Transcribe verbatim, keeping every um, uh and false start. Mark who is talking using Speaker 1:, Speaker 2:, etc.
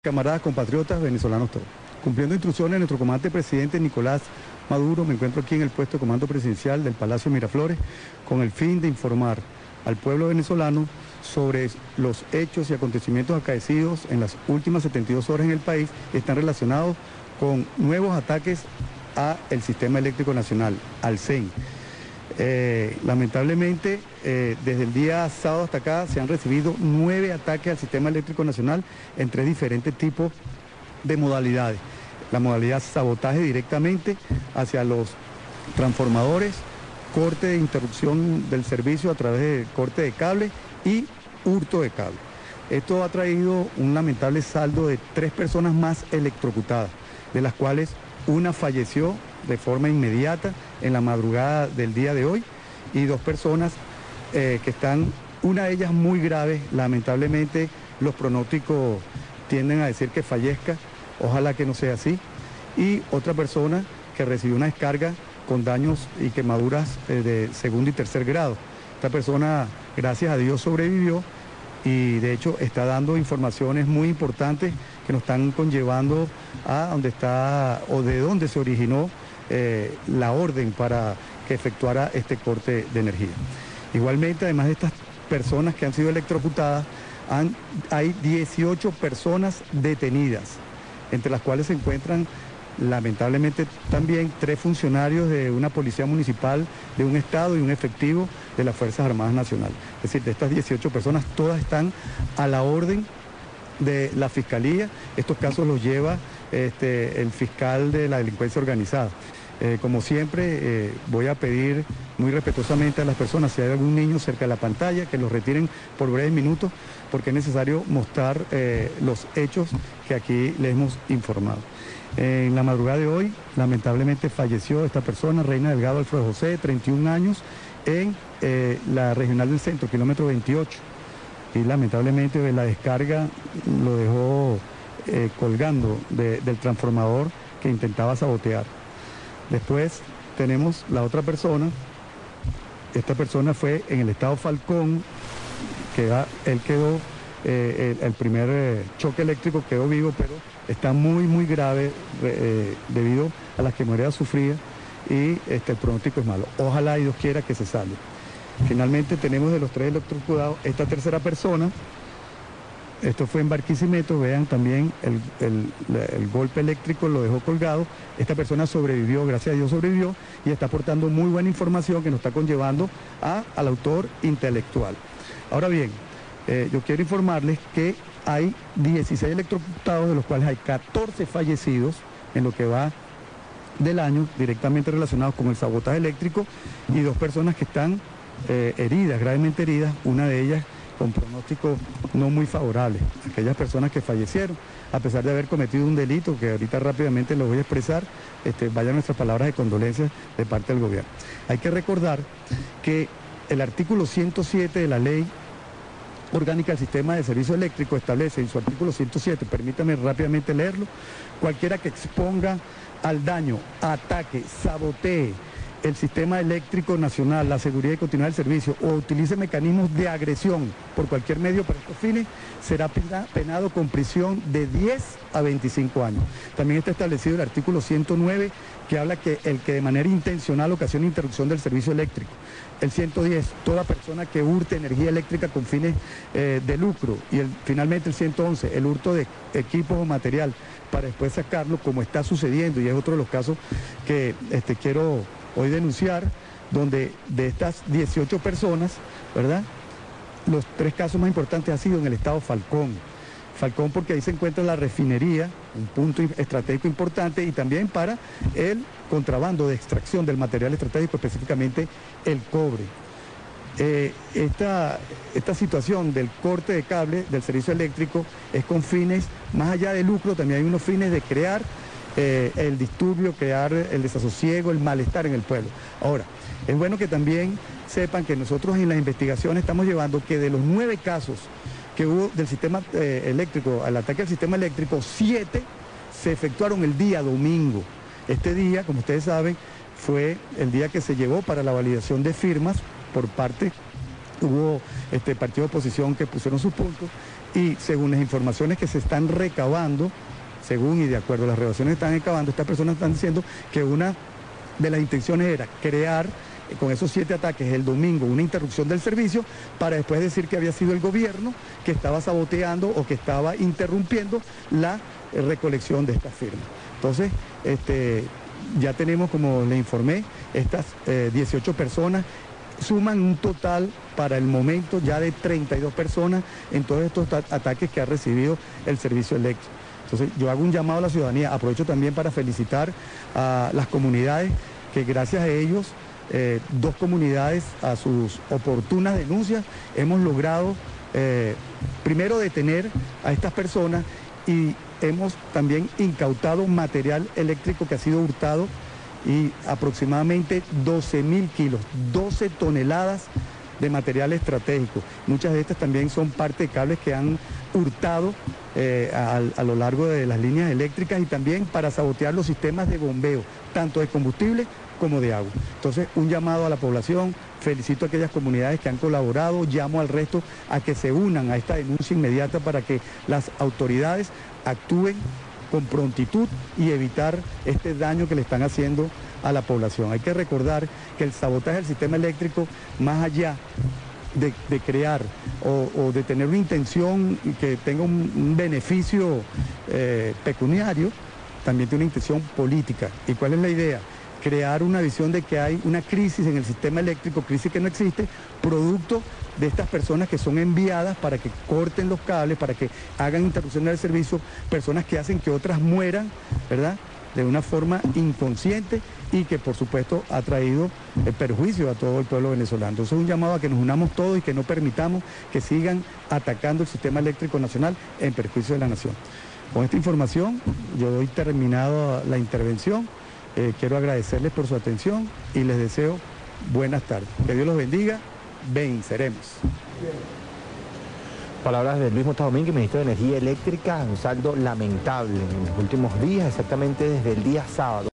Speaker 1: Camaradas, compatriotas, venezolanos todos. Cumpliendo instrucciones de nuestro comandante presidente Nicolás Maduro, me encuentro aquí en el puesto de comando presidencial del Palacio Miraflores con el fin de informar al pueblo venezolano sobre los hechos y acontecimientos acaecidos en las últimas setenta y dos horas en el país que están relacionados con nuevos ataques al Sistema Eléctrico Nacional, al S E N. Eh, lamentablemente, eh, desde el día sábado hasta acá se han recibido nueve ataques al Sistema Eléctrico Nacional en tres diferentes tipos de modalidades. La modalidad sabotaje directamente hacia los transformadores, corte de interrupción del servicio a través de corte de cable y hurto de cable. Esto ha traído un lamentable saldo de tres personas más electrocutadas, de las cuales una falleció de forma inmediata en la madrugada del día de hoy y dos personas eh, que están, una de ellas muy grave. Lamentablemente los pronósticos tienden a decir que fallezca, ojalá que no sea así, y otra persona que recibió una descarga con daños y quemaduras eh, de segundo y tercer grado. Esta persona, gracias a Dios, sobrevivió y de hecho está dando informaciones muy importantes que nos están conllevando a donde está o de dónde se originó eh, la orden para que efectuara este corte de energía. Igualmente, además de estas personas que han sido electrocutadas, han, hay dieciocho personas detenidas, entre las cuales se encuentran lamentablemente también tres funcionarios de una policía municipal de un estado y un efectivo de las Fuerzas Armadas Nacionales. Es decir, de estas dieciocho personas, todas están a la orden de la Fiscalía. Estos casos los lleva este, el fiscal de la delincuencia organizada. Eh, como siempre, eh, voy a pedir muy respetuosamente a las personas, si hay algún niño cerca de la pantalla, que los retiren por breves minutos, porque es necesario mostrar eh, los hechos que aquí les hemos informado. En la madrugada de hoy, lamentablemente falleció esta persona, Reina Delgado Alfredo José, de treinta y un años, en eh, la Regional del Centro, kilómetro veintiocho. Y lamentablemente la descarga lo dejó eh, colgando de, del transformador que intentaba sabotear. Después tenemos la otra persona. Esta persona fue en el estado Falcón, que da, él quedó, eh, el, el primer eh, choque eléctrico quedó vivo, pero está muy, muy grave eh, debido a las quemaduras sufridas y este, el pronóstico es malo. Ojalá y Dios quiera que se salve. Finalmente tenemos de los tres electrocutados esta tercera persona. Esto fue en Barquisimeto, vean también el, el, el golpe eléctrico lo dejó colgado. Esta persona sobrevivió, gracias a Dios sobrevivió, y está aportando muy buena información que nos está conllevando a, al autor intelectual. Ahora bien, eh, yo quiero informarles que hay dieciséis electrocutados, de los cuales hay catorce fallecidos en lo que va del año, directamente relacionados con el sabotaje eléctrico, y dos personas que están eh, heridas, gravemente heridas, una de ellas con pronóstico no muy favorable. Aquellas personas que fallecieron, a pesar de haber cometido un delito, que ahorita rápidamente lo voy a expresar, este, vayan nuestras palabras de condolencias de parte del gobierno. Hay que recordar que el artículo ciento siete de la Ley Orgánica del Sistema de Servicio Eléctrico establece en su artículo ciento siete, permítame rápidamente leerlo: cualquiera que exponga al daño, ataque, sabotee el sistema eléctrico nacional, la seguridad y continuidad del servicio, o utilice mecanismos de agresión por cualquier medio para estos fines, será penado con prisión de diez a veinticinco años. También está establecido el artículo ciento nueve, que habla que el que de manera intencional ocasiona interrupción del servicio eléctrico. El ciento diez, toda persona que hurte energía eléctrica con fines eh, de lucro. Y el, finalmente el ciento once, el hurto de equipos o material para después sacarlo, como está sucediendo, y es otro de los casos que este, quiero hoy denunciar, donde de estas dieciocho personas, ¿verdad?, los tres casos más importantes han sido en el estado Falcón. Falcón porque ahí se encuentra la refinería, un punto estratégico importante, y también para el contrabando de extracción del material estratégico, específicamente el cobre. Eh, esta, esta situación del corte de cable del servicio eléctrico es con fines, más allá de lucro, también hay unos fines de crear Eh, el disturbio, crear el desasosiego, el malestar en el pueblo. Ahora, es bueno que también sepan que nosotros en las investigaciones estamos llevando que de los nueve casos que hubo del sistema eh, eléctrico, al ataque al sistema eléctrico, siete se efectuaron el día domingo. Este día, como ustedes saben, fue el día que se llevó para la validación de firmas por parte, hubo este partido de oposición que pusieron sus puntos, y según las informaciones que se están recabando, según y de acuerdo a las relaciones que están recabando, estas personas están diciendo que una de las intenciones era crear, eh, con esos siete ataques el domingo, una interrupción del servicio para después decir que había sido el gobierno que estaba saboteando o que estaba interrumpiendo la eh, recolección de estas firmas. Entonces, este, ya tenemos, como le informé, estas eh, dieciocho personas suman un total para el momento ya de treinta y dos personas en todos estos ataques que ha recibido el servicio eléctrico. Entonces yo hago un llamado a la ciudadanía, aprovecho también para felicitar a las comunidades que gracias a ellos, eh, dos comunidades a sus oportunas denuncias, hemos logrado eh, primero detener a estas personas y hemos también incautado material eléctrico que ha sido hurtado y aproximadamente doce mil kilos, doce toneladas de material estratégico. Muchas de estas también son parte de cables que han hurtado eh, a, a lo largo de las líneas eléctricas y también para sabotear los sistemas de bombeo, tanto de combustible como de agua. Entonces, un llamado a la población, felicito a aquellas comunidades que han colaborado, llamo al resto a que se unan a esta denuncia inmediata para que las autoridades actúen con prontitud y evitar este daño que le están haciendo a la población. Hay que recordar que el sabotaje del sistema eléctrico, más allá de, de crear o, o de tener una intención que tenga un, un beneficio eh, pecuniario, también tiene una intención política. ¿Y cuál es la idea? Crear una visión de que hay una crisis en el sistema eléctrico, crisis que no existe, producto de estas personas que son enviadas para que corten los cables, para que hagan interrupción del servicio, personas que hacen que otras mueran, ¿verdad?, de una forma inconsciente y que por supuesto ha traído el perjuicio a todo el pueblo venezolano. Entonces es un llamado a que nos unamos todos y que no permitamos que sigan atacando el sistema eléctrico nacional en perjuicio de la nación. Con esta información yo doy terminado la intervención. Eh, quiero agradecerles por su atención y les deseo buenas tardes. Que Dios los bendiga. Venceremos.
Speaker 2: Palabras de Luis Mota Domínguez, ministro de Energía Eléctrica, un saldo lamentable en los últimos días, exactamente desde el día sábado.